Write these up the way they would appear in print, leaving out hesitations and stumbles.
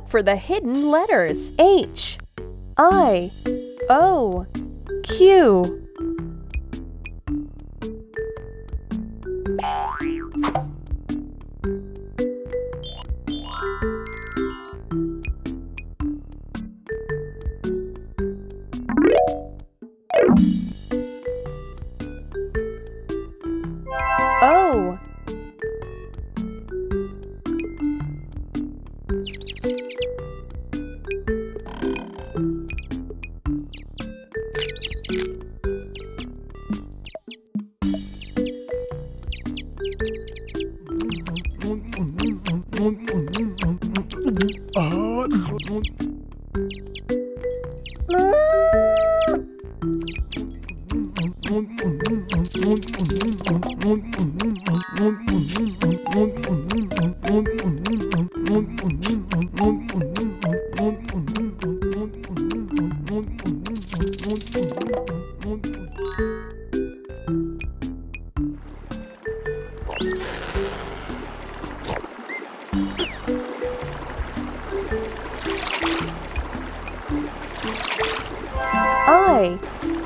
Look for the hidden letters. H, I, O, Q. O. I.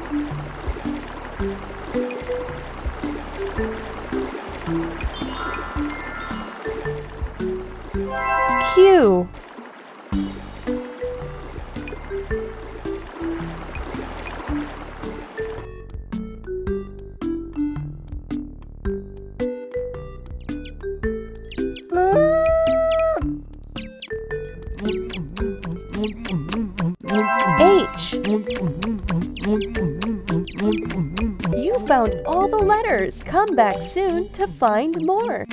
Q. H. You found all the letters. Come back soon to find more.